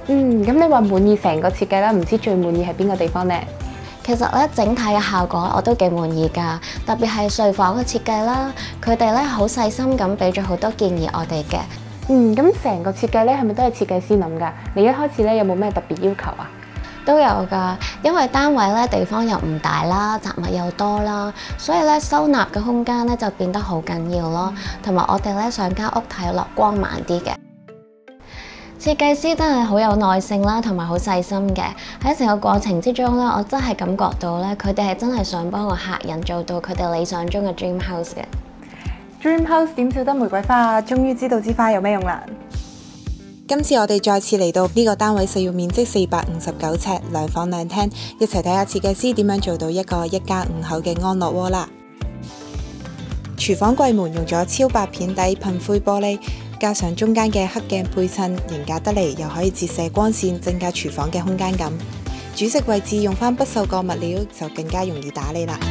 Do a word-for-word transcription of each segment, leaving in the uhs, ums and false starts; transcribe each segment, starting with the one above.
嗯，咁你話滿意成個設計啦，唔知最滿意係邊個地方呢？ 其實咧，整體嘅效果我都幾滿意㗎，特別係睡房嘅設計啦，佢哋咧好細心咁俾咗好多建議我哋嘅。 嗯，咁成個設計咧係咪都係設計師諗㗎？你一開始咧有冇咩特別要求啊？ 都有㗎，因為單位咧地方又唔大啦，雜物又多啦，所以咧收納嘅空間咧就變得好緊要咯。同埋我哋咧想間屋睇落光猛啲嘅。設計師真係好有耐性啦，同埋好細心嘅。喺成個過程之中咧，我真係感覺到咧，佢哋係真係想幫個客人做到佢哋理想中嘅 dream house 嘅。 Dream House 點少得玫瑰花啊！終於知道支花有咩用啦！ 今次我哋再次嚟到呢個單位，實用面積四百五十九尺，兩房兩廳，一齊睇下設計師點樣做到一個一家五口嘅安樂窩啦。廚房櫃門用咗超白片底噴灰玻璃，加上中間嘅黑鏡配襯，型格得嚟，又可以折射光線，增加廚房嘅空間感。煮食位置用返不鏽鋼物料，就更加容易打理啦。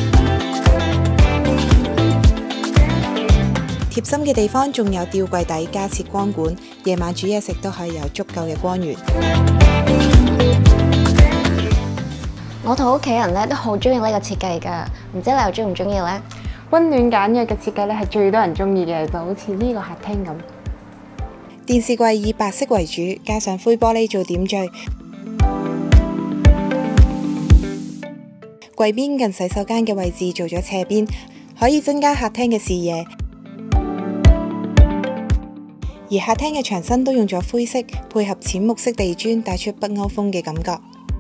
貼心嘅地方仲有吊櫃底加設光管，夜晚煮嘢食都可以有足夠嘅光源。 我同屋企人咧都好中意呢個設計㗎，唔知你又中唔中意呢？ 溫暖簡約嘅設計咧係最多人中意嘅，就好似呢個客廳咁。 電視櫃以白色為主，加上灰玻璃做點綴。櫃邊近洗手間嘅位置做咗斜邊，可以增加客廳嘅視野。而客廳嘅牆身都用咗灰色，配合淺木色地磚，帶出北歐風嘅感覺。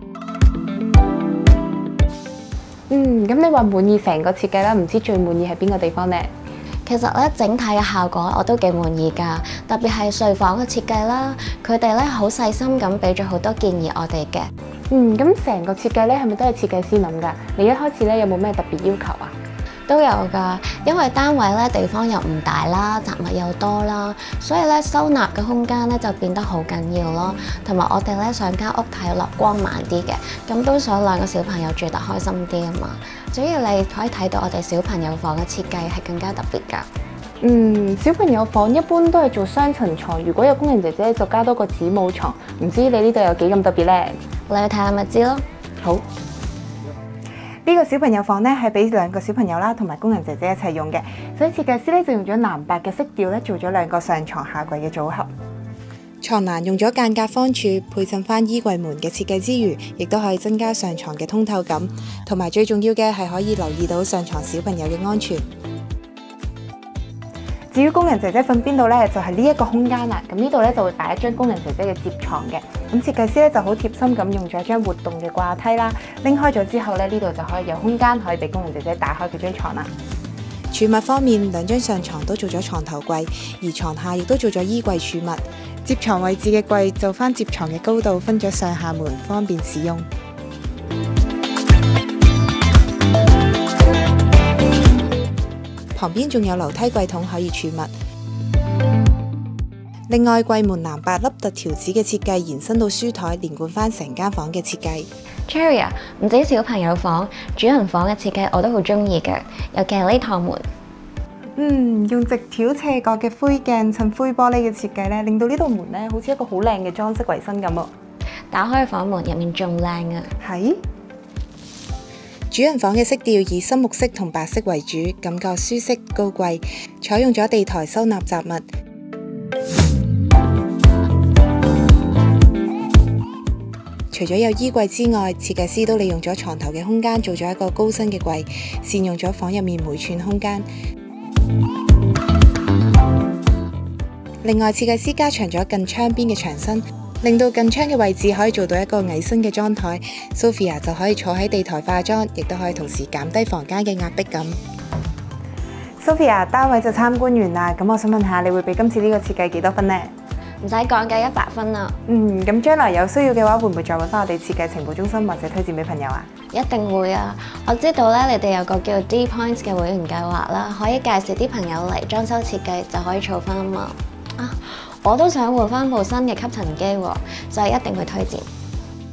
嗯，咁你話滿意成個設計啦，唔知最滿意係邊個地方呢？ 其實咧，整體嘅效果我都幾滿意㗎，特別係睡房嘅設計啦，佢哋咧好細心咁俾咗好多建議我哋嘅。 嗯，咁成個設計咧係咪都係設計師諗㗎？你一開始咧有冇咩特別要求啊？ 都有㗎，因為單位咧地方又唔大啦，雜物又多啦，所以咧收納嘅空間咧就變得好緊要咯。同埋我哋咧想間屋睇落光猛啲嘅，咁都想兩個小朋友住得開心啲啊嘛。主要你可以睇到我哋小朋友房嘅設計係更加特別㗎。 嗯，小朋友房一般都係做雙層床，如果有工人姐姐就加多個子母床，唔知你呢度有幾咁特別呢？ 你去睇下咪知咯。 好。呢個小朋友房咧係俾兩個小朋友啦，同埋工人姐姐一齊用嘅，所以設計師咧就用咗藍白嘅色調咧做咗兩個上床下櫃嘅組合。 床欄用咗間隔方柱配襯翻衣櫃門嘅設計之餘，亦都可以增加上床嘅通透感，同埋最重要嘅係可以留意到上床小朋友嘅安全。 至於工人姐姐瞓邊度咧，就係呢一個空間啦。咁呢度咧就會擺一張工人姐姐嘅摺床嘅。咁設計師咧就好貼心咁用咗張活動嘅掛梯啦，拎開咗之後咧，呢度就可以有空間可以俾工人姐姐打開佢張床啦。 儲物方面，兩張上床都做咗床頭櫃，而床下亦都做咗衣櫃儲物。摺床位置嘅櫃就翻摺床嘅高度，分咗上下門，方便使用。旁邊仲有樓梯櫃桶可以儲物。另外，櫃門藍白凹凸條子嘅設計延伸到書台，連貫翻成間房嘅設計。 Cherry 啊，唔止小朋友房，主人房嘅設計我都好中意嘅，尤其係呢趟門。 嗯，用直條斜角嘅灰鏡襯灰玻璃嘅設計咧，令到呢道門咧好似一個好靚嘅裝飾圍身咁啊！ 打開房門入面仲靚啊！ 係。 主人房嘅色調以深木色同白色為主，感覺舒適高貴，採用咗地台收納雜物。除咗有衣櫃之外，設計師都利用咗床頭嘅空間做咗一個高身嘅櫃，善用咗房入面每寸空間。另外，設計師加長咗近窗邊嘅牆身，令到近窗嘅位置可以做到一個矮身嘅妝台 ，Sophia 就可以坐喺地台化妝，亦都可以同時減低房間嘅壓迫感。 Sophia， 單位就參觀完啦，咁我想問下，你會俾今次呢個設計幾多分呢？ 唔使講嘅，一百分啊！ 嗯，咁將來有需要嘅話，會唔會再揾翻我哋設計情報中心或者推薦俾朋友啊？ 一定會啊！我知道咧，你哋有個叫 D Points 嘅會員計劃啦，可以介紹啲朋友嚟裝修設計，就可以儲分啊嘛！啊，我都想換翻部新嘅吸塵機喎，所以一定會推薦。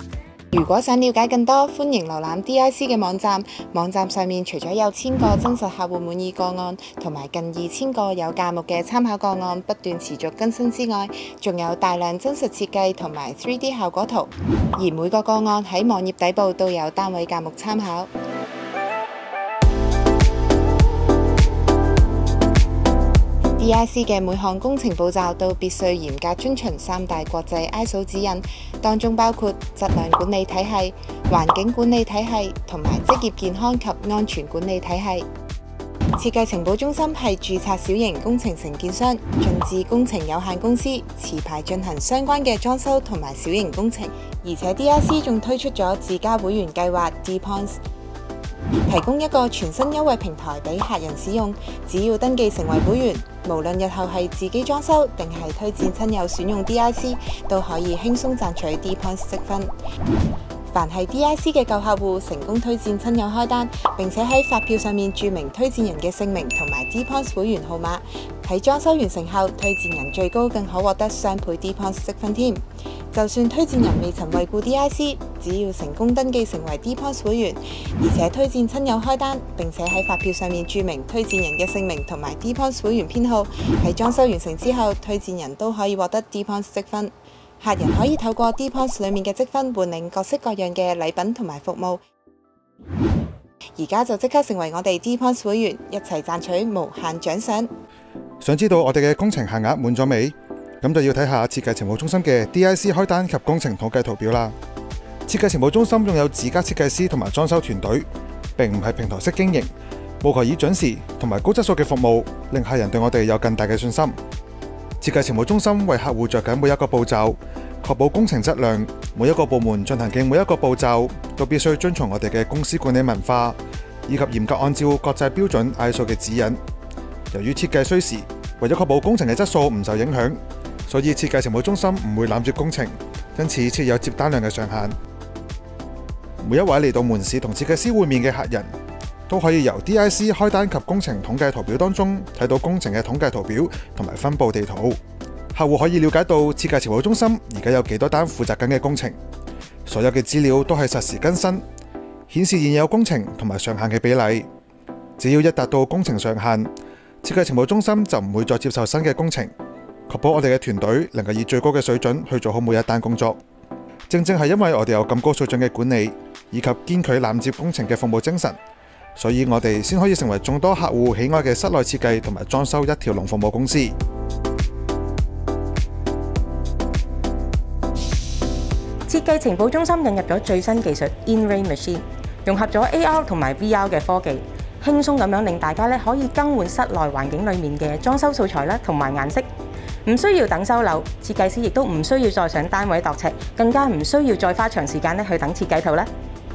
如果想了解更多，歡迎瀏覽 D I C 嘅網站。網站上面除咗有千個真實客戶滿意個案，同埋近二千個有價目嘅參考個案不斷持續更新之外，仲有大量真實設計同埋 三 D 效果圖。而每個個案喺網頁底部都有單位價目參考。D I C 嘅每項工程步驟都必須嚴格遵循三大國際 I S O 指引，當中包括質量管理體系、環境管理體系同埋職業健康及安全管理體系。設計情報中心係註冊小型工程承建商進智工程有限公司，持牌進行相關嘅裝修同埋小型工程，而且 D I C 仲推出咗自家會員計劃 D Points，提供一個全新優惠平台俾客人使用，只要登記成為會員，無論日後係自己裝修定係推薦親友選用 D I C， 都可以輕鬆賺取 D Points 積分。凡係 D I C 嘅舊客戶成功推薦親友開單，並且喺發票上面註明推薦人嘅姓名同埋 D Points 會員號碼，喺裝修完成後，推薦人最高更可獲得雙倍 D Points 積分添。就算推薦人未曾惠顧 D I C， 只要成功登記成為 D Points 會員，而且推薦親友開單，並且喺發票上面註明推薦人嘅姓名同埋 D Points 會員編號，喺裝修完成之後，推薦人都可以獲得 D Points 積分。客人可以透過 D Points 裡面嘅積分換領各式各樣嘅禮品同埋服務。而家就即刻成為我哋 D Points 會員，一齊賺取無限獎賞。 想知道我哋嘅工程限額滿咗未？咁就要睇下設計情報中心嘅 D I C 開單及工程統計圖表啦。設計情報中心擁有自家設計師同埋裝修團隊，並唔係平台式經營，務求以準時同埋高質素嘅服務，令客人對我哋有更大嘅信心。設計情報中心為客戶着緊每一個步驟，確保工程質量。每一個部門進行嘅每一個步驟都必須遵從我哋嘅公司管理文化，以及嚴格按照國際標準 I S O 嘅指引。由於設計需時，為咗確保工程嘅質素唔受影響，所以設計情報中心唔會攬住工程，因此設有接單量嘅上限。每一位嚟到門市同設計師會面嘅客人，都可以由 D I C 開單及工程統計圖表當中睇到工程嘅統計圖表同埋分佈地圖。客戶可以了解到設計情報中心而家有幾多單負責緊嘅工程，所有嘅資料都係實時更新，顯示現有工程同埋上限嘅比例。只要一達到工程上限，設計情報中心就唔會再接受新嘅工程，確保我哋嘅團隊能夠以最高嘅水準去做好每一單工作。正正係因為我哋有咁高水準嘅管理，以及堅拒攬接工程嘅服務精神，所以我哋先可以成為眾多客戶喜愛嘅室內設計同埋裝修一條龍服務公司。 設計情報中心引入咗最新技術 In-Ray Machine， 融合咗 A R 同埋 V R 嘅科技，輕鬆咁樣令大家咧可以更換室內環境裡面嘅裝修素材啦同埋顏色，唔需要等收樓，設計師亦都唔需要再上單位度尺，更加唔需要再花長時間咧去等設計圖啦。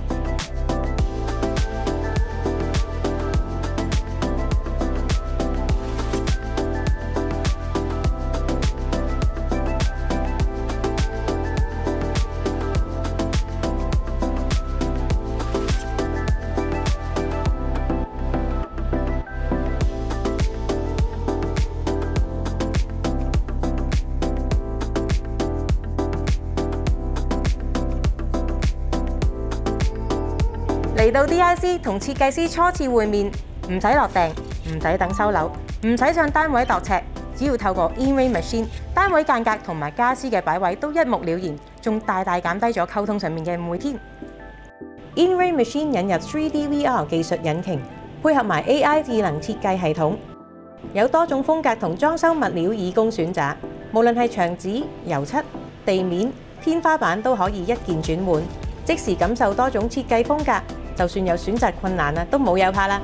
嚟到 D I C 同設計師初次會面，唔使落訂，唔使等收樓，唔使上單位度尺，只要透過 In-Ray Machine， 單位間隔同埋家私嘅擺位都一目了然，仲大大減低咗溝通上面嘅誤會添。In-Ray Machine 引入 三 D V R 技術引擎，配合埋 A I 智能設計系統，有多種風格同裝修物料以供選擇，無論係牆紙、油漆、地面、天花板都可以一鍵轉換，即時感受多種設計風格。就算有選擇困難啊，都冇有怕啦！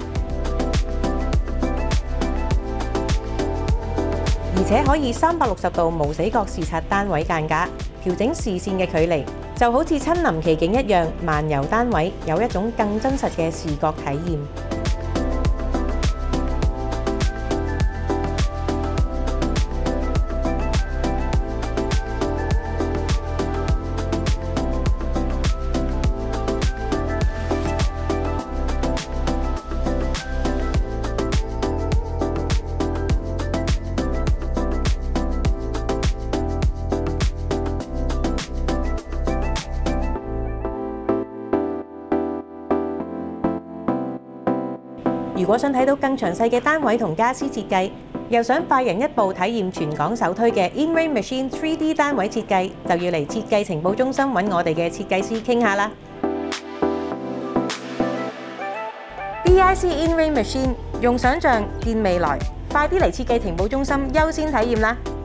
而且可以三百六十度無死角視察單位間隔，調整視線嘅距離，就好似親臨其境一樣，漫遊單位有一種更真實嘅視覺體驗。 如果想睇到更詳細嘅單位同家私設計，又想快人一步體驗全港首推嘅 In-Ray Machine 三 D 單位設計，就要嚟設計情報中心揾我哋嘅設計師傾下啦。D I C In-Ray Machine 用想像見未來，快啲嚟設計情報中心優先體驗啦！